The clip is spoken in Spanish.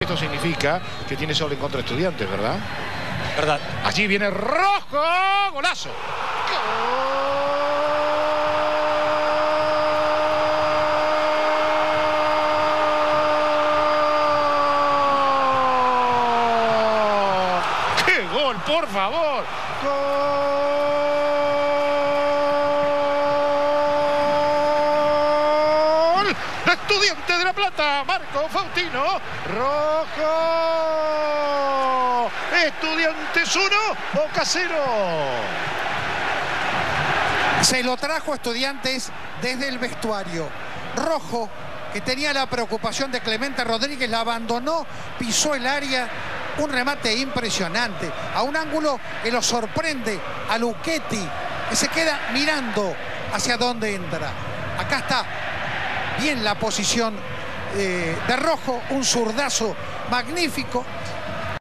Esto significa que tiene sobre en contra Estudiantes, ¿verdad? Verdad. Allí viene Rojo, golazo. ¡Gol! ¡Qué gol, por favor! ¡Gol! Estudiante de La Plata, Marco Faustino. Rojo. Estudiantes 1, Boca 0. Se lo trajo Estudiantes desde el vestuario. Rojo, que tenía la preocupación de Clemente Rodríguez, la abandonó, pisó el área. Un remate impresionante, a un ángulo que lo sorprende a Luchetti, que se queda mirando hacia dónde entra. Acá está bien la posición de Rojo, un zurdazo magnífico.